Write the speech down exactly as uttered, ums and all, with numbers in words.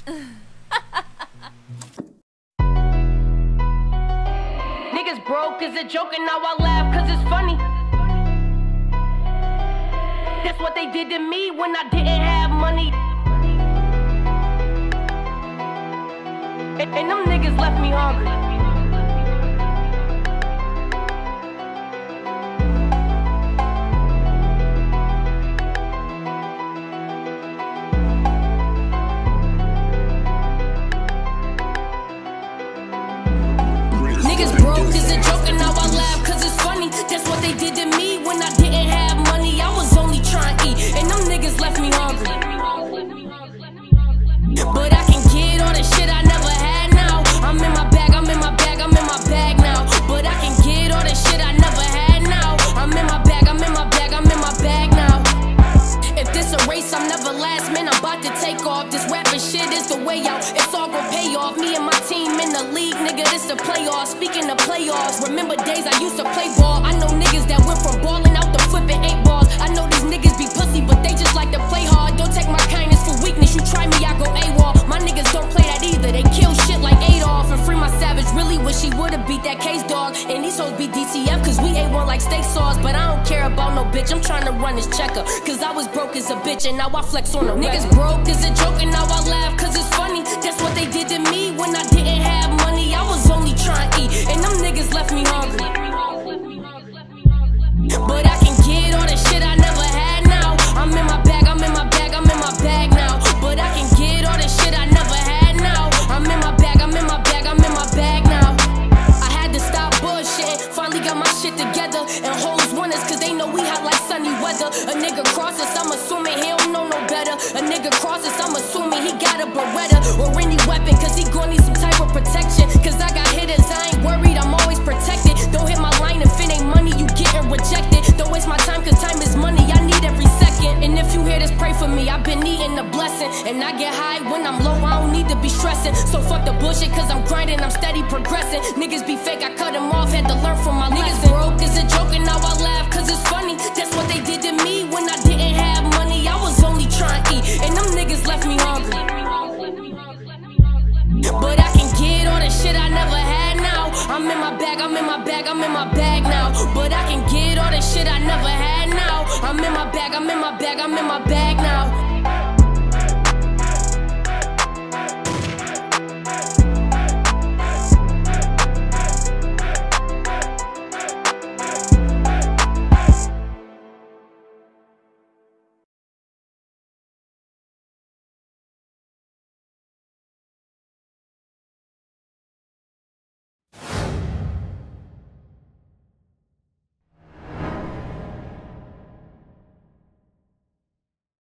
Niggas broke is a joke and now I laugh cause it's funny. That's what they did to me when I didn't have money. And, and them niggas left me hungry. Niggas broke is a joke and now I laugh cause it's funny. That's what they did to me when I didn't have money. I was only trying to eat and them niggas left me hungry. But I can get all the shit I never had now. I'm in my bag, I'm in my bag, I'm in my bag now. But I can get all the shit I never had now. I'm in my bag, I'm in my bag, I'm in my bag now. If this a race, I'm never last, man, I'm about to take off. This rapping shit is the way out, it's all gonna pay off. Me and my team in the league, nigga, this the playoffs. Speaking of playoffs, remember days I used to play ball. I know niggas that went from balling out to flipping eight balls. I know these niggas be pussy, but they just like to play hard. Don't take my kindness for weakness, you try me, I go AWOL. My niggas don't play that either, they kill shit like Adolf. And Free My Savage, really wish he would've beat that case, dog. And these hoes be D T F, cause we A one like steak sauce. But I don't care about no bitch, I'm trying to run this checker. Cause I was broke as a bitch and now I flex on them. Niggas broke as a joke and now I laugh cause it's funny. That's what they did to me when I didn't have money. I was only trying to eat and them niggas left me hungry. But I can get all the shit I never had now. I'm in my bag, I'm in my bag, I'm in my bag now. But I can get all the shit I never had now. I'm in my bag, I'm in my bag, I'm in my bag now. I had to stop bullshitting, finally got my shit together. And hoes want us cause they know we hot like sunny weather. A nigga crosses, I'm assuming he don't know no better. A nigga crosses, I'm assuming he got a Beretta or any weapon cause he gon' need some type of protection. Cause I got hitters, I ain't worried, I'm always protected. Don't hit my line if it ain't money, you getting rejected. Don't waste my time cause time is money, I need every second. And if you hear this, pray for me, I've been needing a blessing. And I get high when I'm low, I don't need to be stressing. So fuck the bullshit cause I'm grinding, I'm steady progressing. Niggas be fake, I cut them off, had to learn from my niggas lesson. Broke is a joke and now I laugh cause it's funny. That's what they did to me when I didn't have money. I was only trying to eat and them niggas left me hungry. But I can get all the shit I never had now. I'm in my bag, I'm in my bag, I'm in my bag now. But I can get all the shit I never had now. I'm in my bag, I'm in my bag, I'm in my bag now.